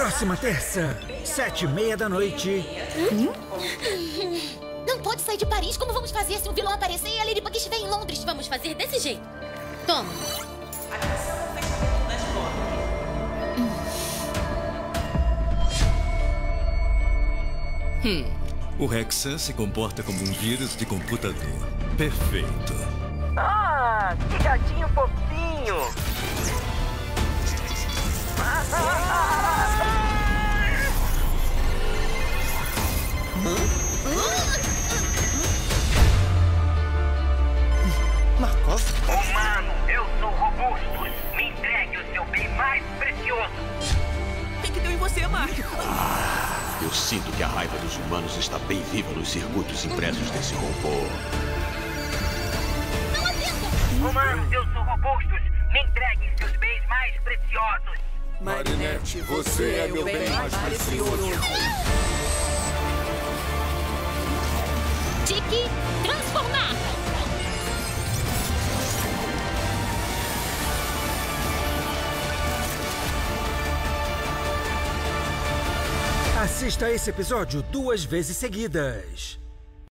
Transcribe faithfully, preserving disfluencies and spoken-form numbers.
Próxima terça, sete e meia da noite. Hum? Não pode sair de Paris. Como vamos fazer se um vilão aparecer e a Ladybug estiver em Londres? Vamos fazer desse jeito. Toma. Hum. O Hexan se comporta como um vírus de computador. Perfeito. Ah, que gatinho fofinho! Markov? Humano, eu sou Robustus. Me entregue o seu bem mais precioso. O que deu em você, Mark? Eu sinto que a raiva dos humanos está bem viva nos circuitos impressos desse robô. Não atenda! Humanos, eu sou Robustus. Me entregue seus bens mais preciosos. Marinette, você é meu bem mais precioso. Tiki, transformar! Assista esse episódio duas vezes seguidas.